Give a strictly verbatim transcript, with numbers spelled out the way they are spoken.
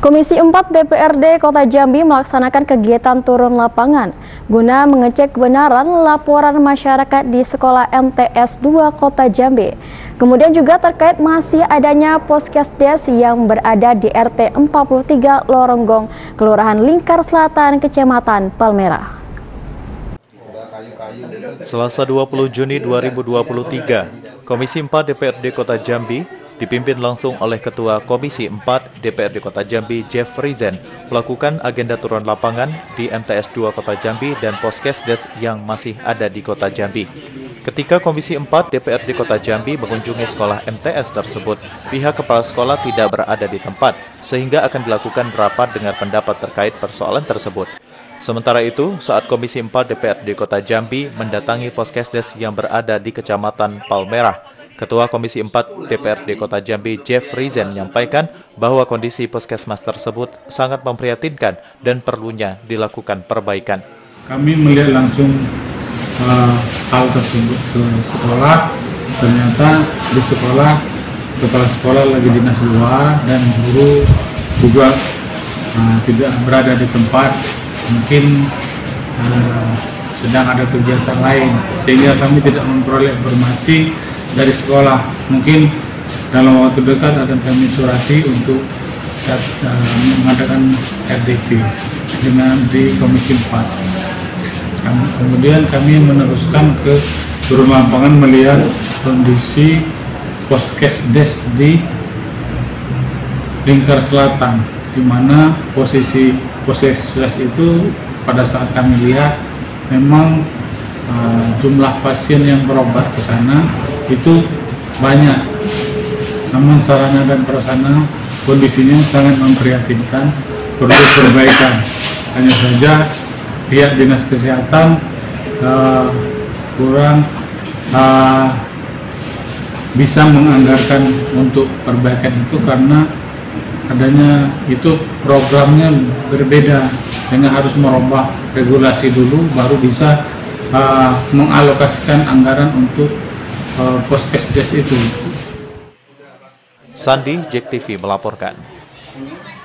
Komisi empat D P R D Kota Jambi melaksanakan kegiatan turun lapangan guna mengecek kebenaran laporan masyarakat di Sekolah M T S dua Kota Jambi. Kemudian juga terkait masih adanya Poskesdes yang berada di R T empat puluh tiga Loronggong, Kelurahan Lingkar Selatan, Kecamatan Palmerah. Selasa dua puluh Juni dua ribu dua puluh tiga, Komisi empat D P R D Kota Jambi dipimpin langsung oleh Ketua Komisi empat D P R D Kota Jambi Jeff Rizen melakukan agenda turun lapangan di M T S dua Kota Jambi dan Poskesdes yang masih ada di Kota Jambi. Ketika Komisi empat D P R D Kota Jambi mengunjungi sekolah M T S tersebut, pihak kepala sekolah tidak berada di tempat, sehingga akan dilakukan rapat dengar pendapat terkait persoalan tersebut. Sementara itu, saat Komisi empat D P R D Kota Jambi mendatangi Poskesdes yang berada di Kecamatan Palmerah, Ketua Komisi empat D P R D Kota Jambi Jeff Rizen menyampaikan bahwa kondisi puskesmas tersebut sangat memprihatinkan dan perlunya dilakukan perbaikan. Kami melihat langsung uh, hal tersebut ke sekolah. Ternyata di sekolah, kepala sekolah lagi dinas luar dan guru juga uh, tidak berada di tempat. Mungkin uh, sedang ada kegiatan lain, sehingga kami tidak memperoleh informasi dari sekolah. Mungkin dalam waktu dekat akan kami surati untuk uh, mengadakan R D P dengan di Komisi empat. Kemudian kami meneruskan ke turun lapangan melihat kondisi Poskesdes di Lingkar Selatan, di mana posisi Poskesdes itu pada saat kami lihat memang uh, jumlah pasien yang berobat ke sana itu banyak, namun sarana dan prasarana kondisinya sangat memprihatinkan, perlu perbaikan. Hanya saja pihak dinas kesehatan uh, kurang uh, bisa menganggarkan untuk perbaikan itu karena adanya itu programnya berbeda, sehingga harus merubah regulasi dulu baru bisa uh, mengalokasikan anggaran untuk uh, Poskesdes itu. Sandi, J E K T V melaporkan.